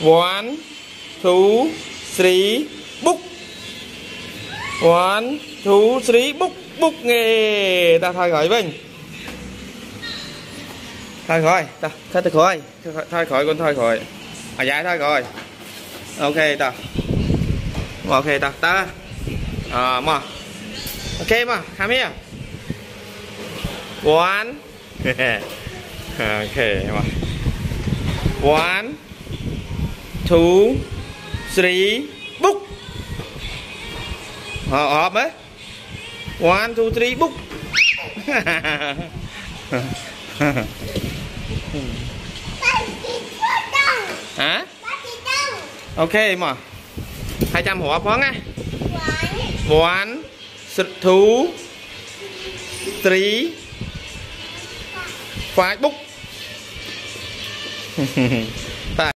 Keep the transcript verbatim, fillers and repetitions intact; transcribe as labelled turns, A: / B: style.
A: one two three book one two three book book nghe ta thôi khỏi mình thôi khỏi ta thôi khỏi thôi khỏi con thôi khỏi à dạ thôi rồi ok ta ok ta ta à mà ok mà come here one ok mà one two three book họ họp ấy one two three book hả ok mà hai trăm hộp phóng á one two three five book